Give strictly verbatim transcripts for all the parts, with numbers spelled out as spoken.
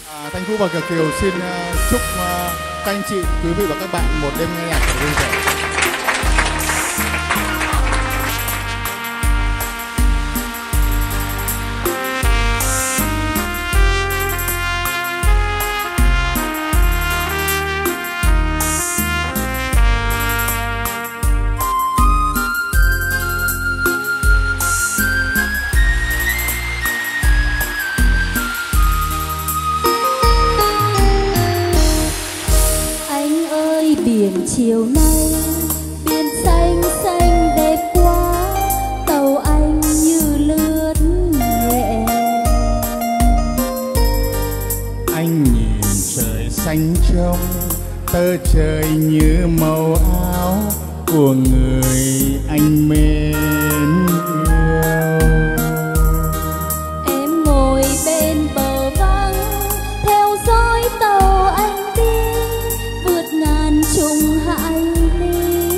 À, Thanh Phú và Kiều Kiều xin uh, chúc uh, các anh chị, quý vị và các bạn một đêm nghe nhạc vui vẻ. Biển chiều nay, biển xanh xanh đẹp quá, tàu anh như lướt nhẹ. Anh nhìn trời xanh trong, tơ trời như màu áo của người anh mến yêu. Em ngồi bên bờ vắng, theo dõi tàu anh đi, vượt ngàn trùng hải ly.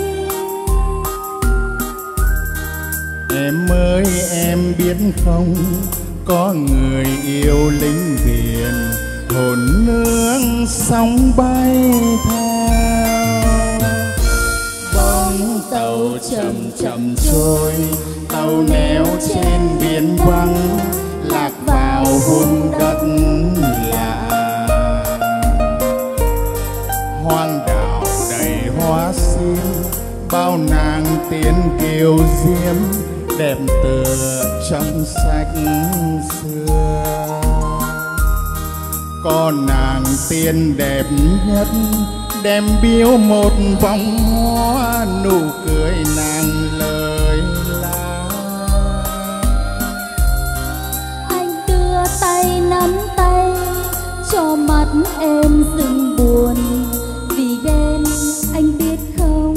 Em ơi em biết không, có người yêu lính biển, hồn nương sóng bay theo. Bóng tàu chậm chậm trôi, tàu neo trên biển vắng, lạc vào vùng đất lạ. Hoang đảo đầy hoa sim, bao nàng tiên kiều diễm, đẹp tựa trong sách xưa. Có nàng tiên đẹp nhất, đem biếu một vòng hoa, nụ cười nàng lời la. Anh đưa tay nắm tay, cho mắt em dừng buồn, vì ghen anh biết không.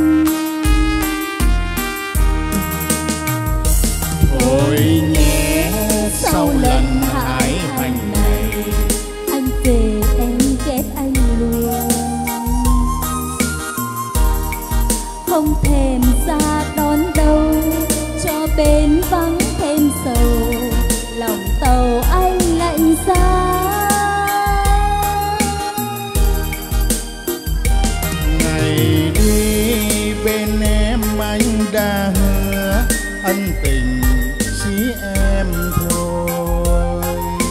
Thôi nhé, sau lần hải hành này, anh về em ghét anh luôn, không thèm ra đón đâu, cho bên vắng thêm sầu, lòng tàu anh lạnh giá. Ngày đi bên em anh đã hứa, ân tình chỉ em thôi.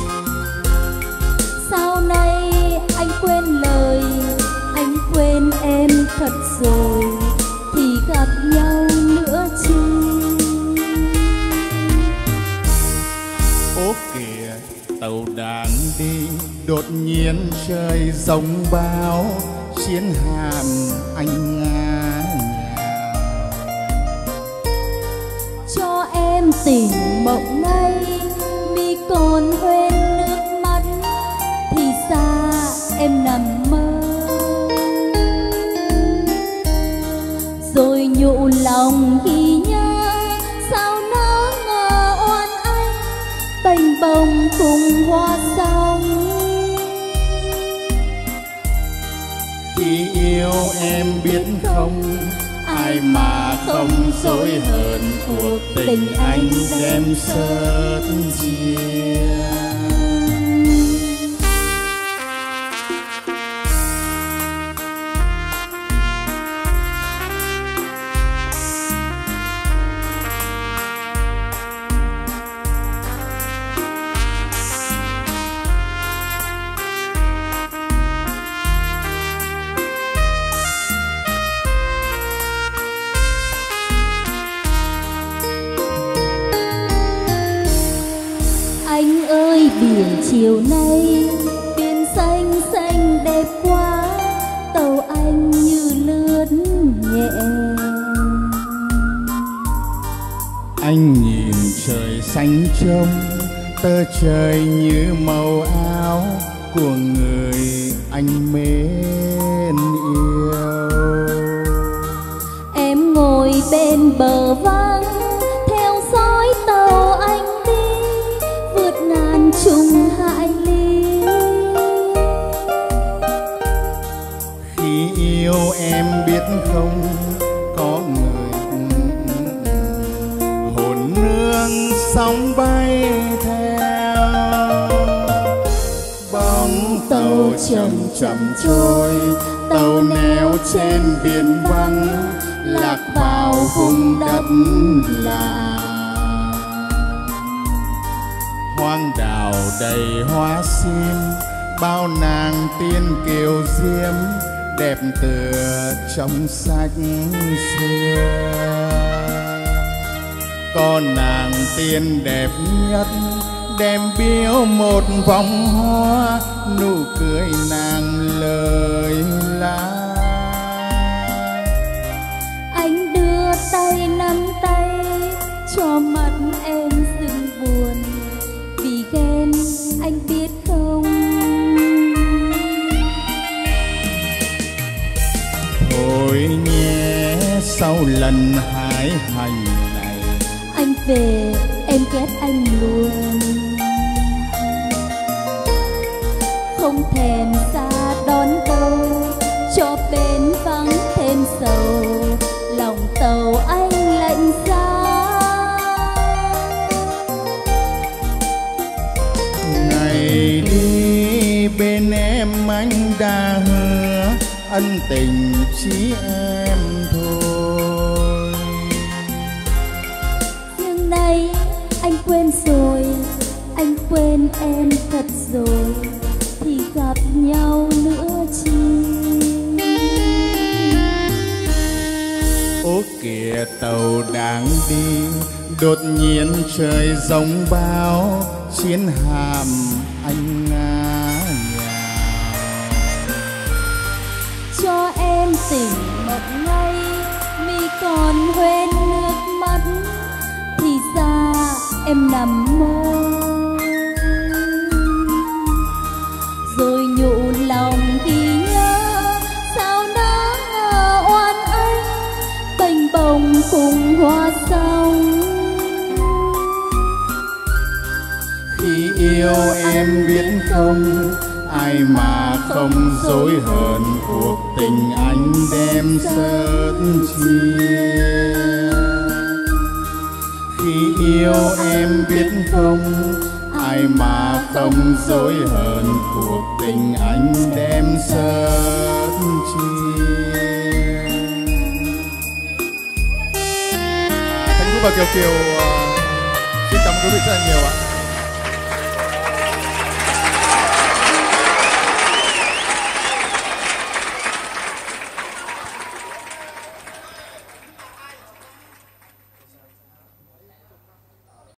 Sau này anh quên lời, anh quên em thật rồi, thì gặp nhau nữa chi. Ố kìa tàu đang đi, đột nhiên trời giông bão, chiến hạm anh ngã nhào. Cho em tỉnh mộng ngay, mi còn quên nước mắt, thì ra em nằm mơ. Rồi nhủ lòng ghi nhớ, sao nỡ ngờ oan anh, bềnh bồng cùng hoa sông. Khi yêu em biết không, ai mà không dối hờn, cuộc tình anh đem sớt chia. Anh ơi biển chiều nay, biển xanh xanh đẹp quá, tàu anh như lướt nhẹ. Anh nhìn trời xanh trong, tơ trời như màu áo của người anh mến yêu. Em ngồi bên bờ vắng, theo dõi tàu anh đi, vượt ngàn trùng hải ly. Khi yêu em biết không, có người hồn nương sóng bay theo. Bóng bóng tàu chậm chậm trôi, tàu neo trên biển vắng lạc vào vùng đất lạ. Hoang đảo đầy hoa sim, bao nàng tiên kiều diễm đẹp tựa trong sách xưa. Có nàng tiên đẹp nhất đem biếu một vòng hoa, nụ cười nàng lời la. Anh đưa tay nắm tay cho mặt em sưng buồn, vì ghen anh biết không. Thôi nhé sau lần hái hành này, anh về em ghét anh luôn. Không thèm xa đón đâu, cho bến vắng thêm sầu, lòng tàu anh lạnh giá. Ngày đi bên em anh đã hứa ân tình chỉ em thôi. Nhưng nay anh quên rồi, anh quên em thật rồi, thì gặp nhau nữa chi. Ô kìa tàu đang đi, đột nhiên trời giông bão, chiến hạm anh ngã nhào. Cho em tỉnh mộng ngay, mi còn quên nước mắt, thì ra em nằm mơ. Rồi nhủ lòng ghi nhớ, sao đã ngờ oan anh bềnh bồng cùng hoa sông. Khi yêu em biết không, ai mà không dối hờn cuộc tình anh đem sớt chia. Khi yêu em biết không, ai mà không dối hờn cuộc tình anh đem sớt chia. Thanh Phúc và Kiều Kiều uh, xin cảm ơn quý vị rất là nhiều ạ.